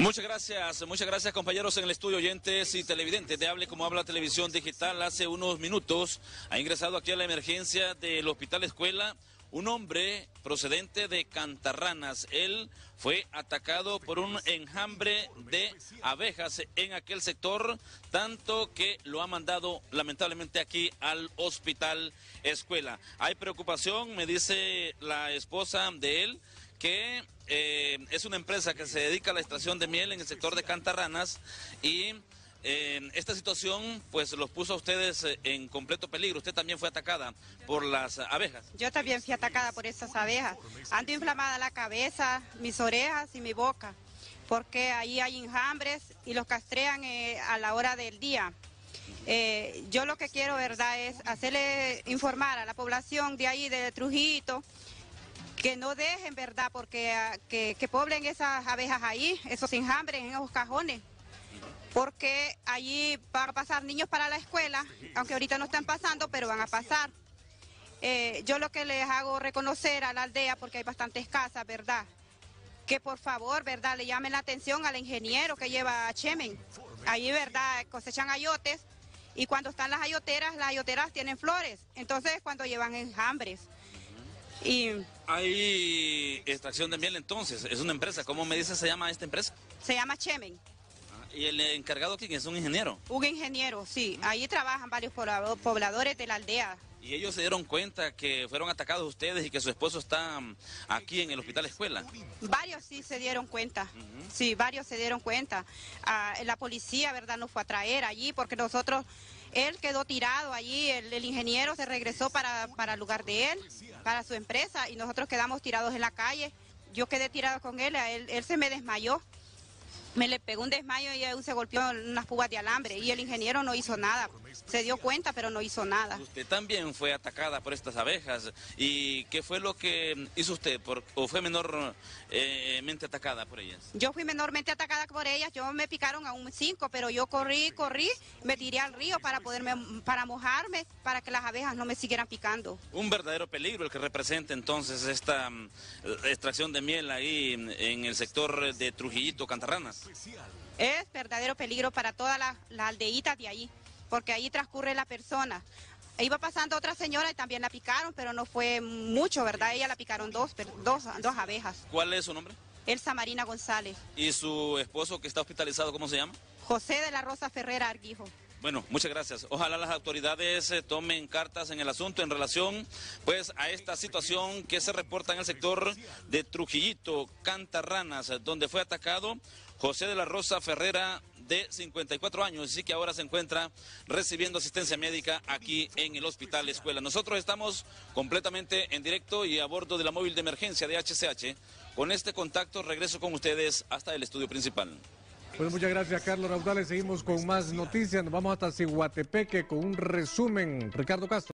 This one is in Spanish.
Muchas gracias compañeros en el estudio, oyentes y televidentes de Hable Como Habla Televisión Digital. Hace unos minutos ha ingresado aquí a la emergencia del Hospital Escuela un hombre procedente de Cantarranas. Él fue atacado por un enjambre de abejas en aquel sector, tanto que lo ha mandado lamentablemente aquí al Hospital Escuela. Hay preocupación, me dice la esposa de él, que es una empresa que se dedica a la extracción de miel en el sector de Cantarranas y esta situación pues los puso a ustedes en completo peligro. Usted también fue atacada por las abejas. Yo también fui atacada por esas abejas. Ando inflamada la cabeza, mis orejas y mi boca, porque ahí hay enjambres y los castrean a la hora del día. Yo lo que quiero, verdad, es hacerle informar a la población de ahí, de Trujillito, que no dejen, verdad, porque que poblen esas abejas ahí, esos enjambres en esos cajones, porque allí van a pasar niños para la escuela, aunque ahorita no están pasando, pero van a pasar. Yo lo que les hago reconocer a la aldea, porque hay bastantes casas, verdad, que por favor, verdad, le llamen la atención al ingeniero que lleva Chemen. Allí, verdad, cosechan ayotes y cuando están las ayoteras tienen flores, entonces cuando llevan enjambres. Hay extracción de miel entonces, es una empresa. ¿Cómo me dice se llama esta empresa? Se llama Chemen. ¿Y el encargado quién es? ¿Un ingeniero? Un ingeniero, sí. Ahí trabajan varios pobladores de la aldea. ¿Y ellos se dieron cuenta que fueron atacados ustedes y que su esposo está aquí en el Hospital Escuela? Varios sí se dieron cuenta, sí, varios se dieron cuenta. La policía, verdad, nos fue a traer allí porque nosotros, él quedó tirado allí, el ingeniero se regresó para el lugar de él, para su empresa, y nosotros quedamos tirados en la calle. Yo quedé tirado con él, él se me desmayó. Me le pegó un desmayo y aún se golpeó en unas púas de alambre y el ingeniero no hizo nada. Se dio cuenta, pero no hizo nada. Usted también fue atacada por estas abejas. ¿Y qué fue lo que hizo usted? ¿O fue menormente atacada por ellas? Yo fui menormente atacada por ellas. Yo me picaron a un 5, pero yo corrí, me tiré al río para mojarme, para que las abejas no me siguieran picando. Un verdadero peligro el que representa entonces esta extracción de miel ahí en el sector de Trujillito, Cantarranas. Es verdadero peligro para todas las aldeitas de ahí, porque ahí transcurre la persona. Iba pasando otra señora y también la picaron, pero no fue mucho, ¿verdad? Ella la picaron dos abejas. ¿Cuál es su nombre? Elsa Marina González. ¿Y su esposo que está hospitalizado, cómo se llama? José de la Rosa Ferrera Arguijo. Bueno, muchas gracias. Ojalá las autoridades tomen cartas en el asunto en relación pues a esta situación que se reporta en el sector de Trujillito, Cantarranas, donde fue atacado José de la Rosa Ferrera, de 54 años, así que ahora se encuentra recibiendo asistencia médica aquí en el Hospital Escuela. Nosotros estamos completamente en directo y a bordo de la móvil de emergencia de HCH. Con este contacto regreso con ustedes hasta el estudio principal. Pues muchas gracias, Carlos Raudales. Seguimos con más noticias. Nos vamos hasta Ciguatepeque con un resumen. Ricardo Castro.